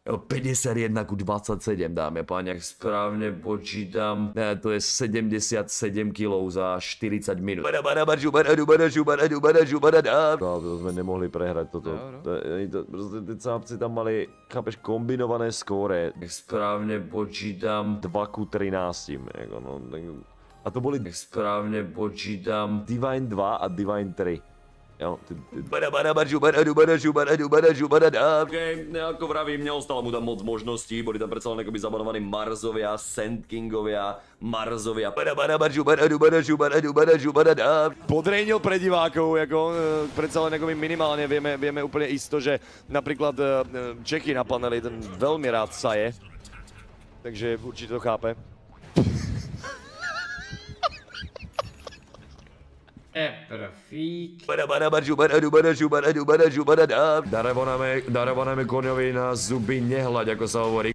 51:27, dámy a páni, jak správně počítám. Ne, to je 77 kg za 40 minut. To jsme nemohli prehrať toto. Prostě ty cápci tam mali, chápeš, kombinované skóre. Jak správně počítám 2:13. Jako no, a to byly, jak správně počítám, Divine 2 a Divine 3. Jo, jako vravím, neostalo mu tam moc možností, boli tam predsa len akoby zabanovaní Marzovia, Sand Kingovia, Marzovia. Podrejnil pre divákov, jako predsa len akoby minimálne vieme úplne isto, že napríklad Čechy na paneli ten veľmi rád saje, takže určite to chápe. Profík. Darovanému koňovi na zuby nehľaď, ako sa hovorí.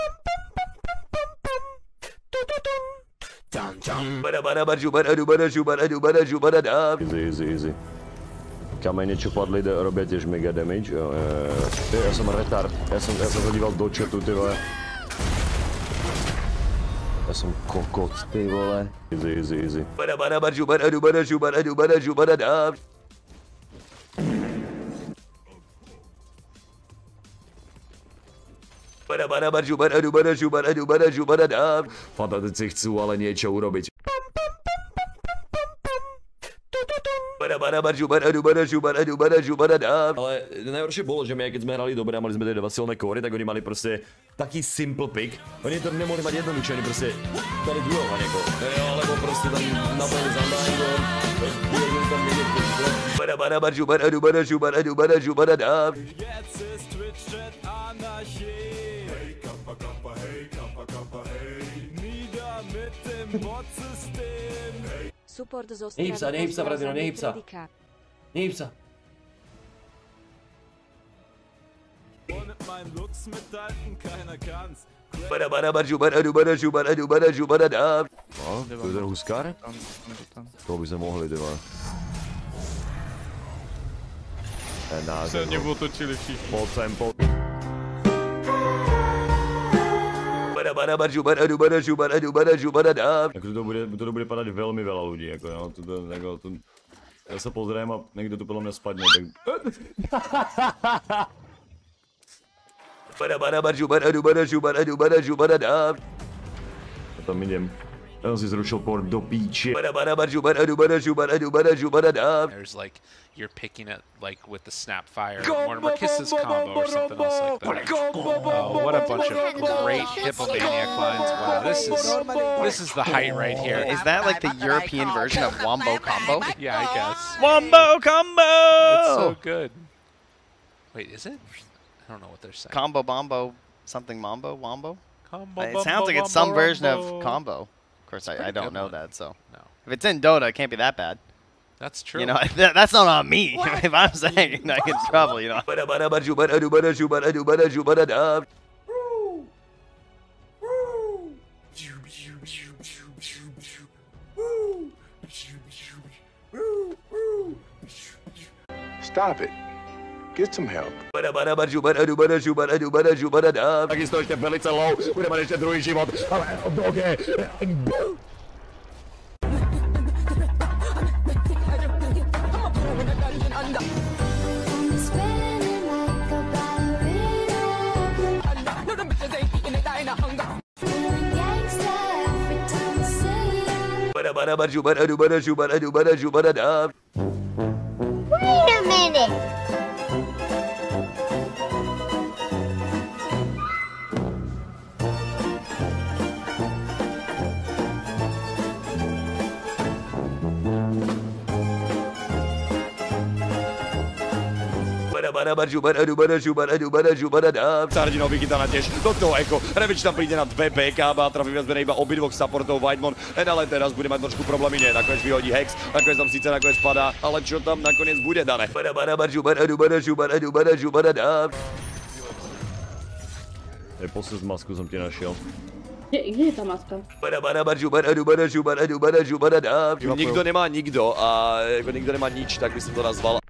Easy. Kamene, čo padli, robia tiež mega damage. Ja som retard. Ja som sa díval do chatu, ty vole. Ja som kokot, ty vole. Easy. Fanatici chcú ale niečo urobiť. Ale najhoršie bolo, že my, keď sme hrali dobre a mali sme tie dva silné kóry, tak oni mali proste taký simple pick. Oni to nemohli mať jednoduché, oni proste dali duelova nieko. Alebo proste tam nabali za Undyingom, biežili tam niekde pičko. Jetzt ist Twitch-Chat Anarchie. Hey Kappa, hey Kappa, hey. Nieder mit dem Bot-System. Support zo strany. Nehyb sa, Bradino, nehyb sa. Und mein Lux mithalten, keiner kann's. No, to je ten Huskar? To by sme mohli, ty vole. Se mě otočili všichni. Pojď sem. Jako to bude padat veľmi veľa ľudí, jako no, ja sa pozriem a niekto tu podľa mňa spadne, tak... Ja tam idem. Ja som si zrušil port do píče. There's like you're picking it like with the Snapfire Mortimer Kisses combo or something else like that. Oh, what a bunch of great Hippomaniac lines. Wow, this is the height right here. Is that like the European version of Wombo Combo? Yeah, I guess. Wombo Combo! It's so good. Wait, is it? I don't know what they're saying. Combo Bombo something Mambo Wombo? Combo, It sounds like it's some version of Combo. Of course, I don't know that, so. No. If it's in Dota, it can't be that bad. That's true. You know, that's not on me. If I'm saying I get in trouble, you know. Stop it. Get some help. Takisto ešte velice low, bude mať ešte druhý život, ale okay. Wait a minute. Sardino vychytaná tiež do toho Echo. Revič tam príde na 2 BKB a trafí viac menej iba obidvoch supportov Whitemon. Ale teraz bude mať trošku problémy, nie. Nakoniec vyhodí Hex, nakoniec tam síce padá, ale čo tam nakoniec bude dané? Poslednú masku som ti našiel. Kde je tá maska? Nikto nemá nikto a nikto nemá nič, tak by som to nazval.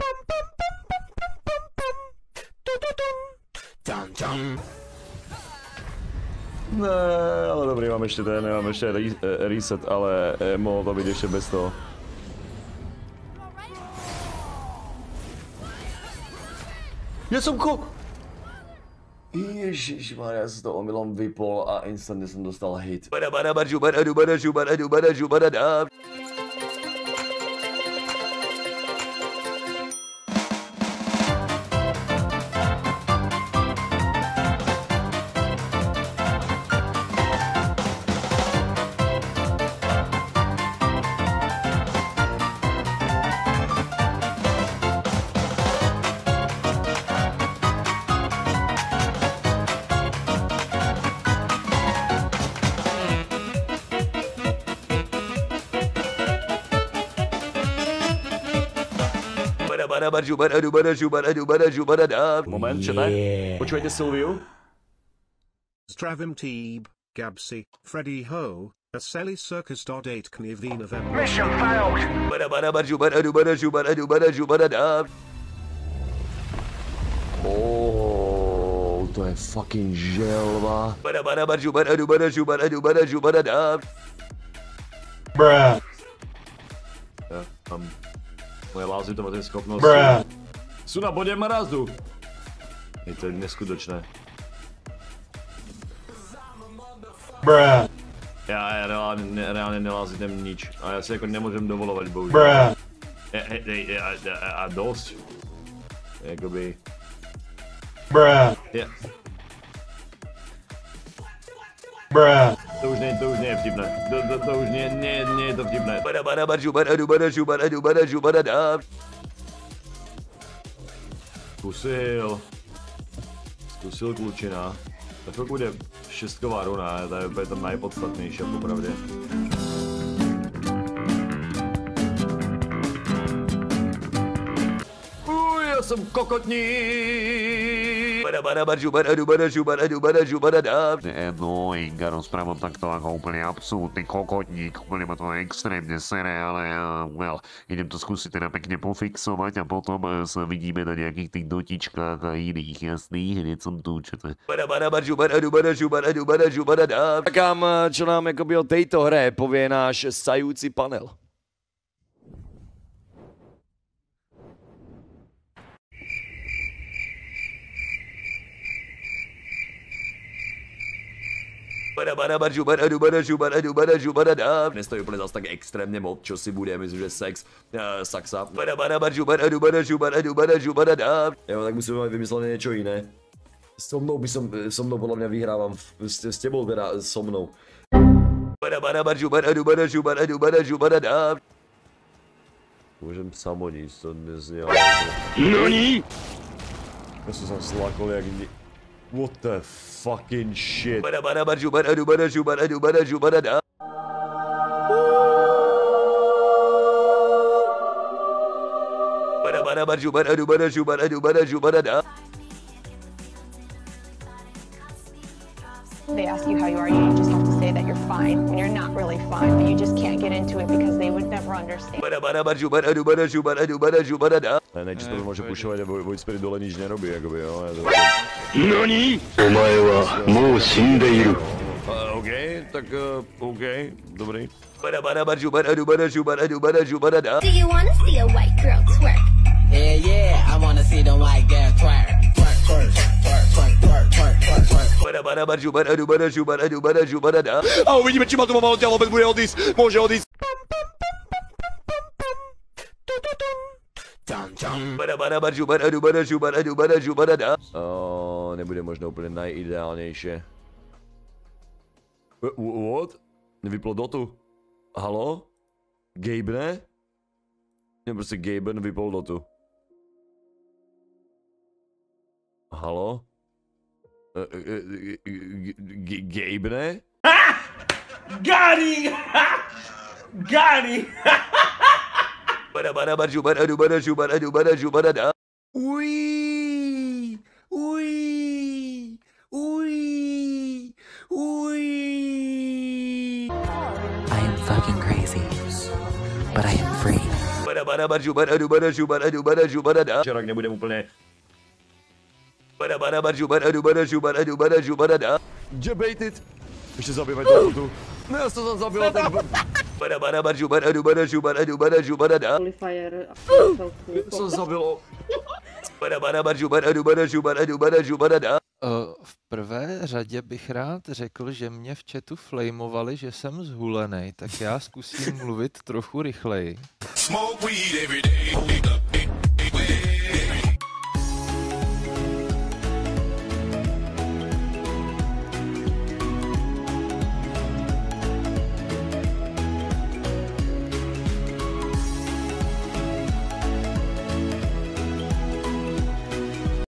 Ne, ale dobrý, mám ještě reset, ale mohlo to být ještě bez toho. Já jsem Ježišmarja, já jsem to omylom vypol a instantně jsem dostal hit. Moment, čete? Počujete Silviu? Stravim Teeb, Gabsi, Freddy Ho, Aseli Circus. 8 Knivy November. Mission failed. Oh, to je fucking želva. Bruh. Moje lázitovací schopnost. Jsou na bodě mrazu. Je to neskutečné. Bruh. Já reálně nelázím nič. A já si jako nemůžem dovolovat, bohužel. A dost. Jakoby. Bruh. Bruh. To už nie je vtipné. To už nie je to vtipné. Zkusil klučina. To fakt bude šestková runa, to je to nejpodstatnější, popravdě. Já jsem kokotník! Annoying, a rozprávam takto ako úplne absolútny kokotník, úplne ma to extrémne sere, ale well, idem to skúsiť teda pekne pofixovať a potom sa vidíme na nejakých tých dotičkách a iných, jasných, hneď som tu, čo to je. Takám, čo nám jakoby o tejto hre povie náš sajúci panel. Nestojí úplně zas tak extrémně moc, čo si bude, myslím, že saxa. Jo, tak musíme mít vymyslené něco jiné. So mnou podle mě vyhrávám, s tebou teda so mnou. Můžem samoníc, to neznělo. NANI?! Já jsem slakol jak what the fucking shit. They ask you how you are, you just have to say that you're fine when you're not really fine, but you just can't get into it because they would never understand. Nečisto to může pušovat a Void Spirit dole nič nerobí, jakoby, jo. NANI?! Omae wa mou shindeiru. OK, tak OK, dobrý. Do you wanna see a white girl twerk? Yeah, I wanna see the white girl twerk. A uvidíme, či ma tu malo tělo, vůbec bude odísť, může odísť. Nebude možno úplně najideálnější. What? Nevyplo dotu? Halo? Gabe ne? Ne, prostě Gabe nevypl dotu. Halo? Gabe ne? Gary! Gary! Ui! Ui! Ui! Ui! I am fucking crazy, but I am free. Čerak nebudem úplně... Debated. Ještě zabývaj toho tu. No já to tam zabil, tak... Qualifier. Co zabilo? V prvé řadě bych rád řekl, že mě v chatu flamovali, že jsem zhulenej, tak já zkusím mluvit trochu rychleji.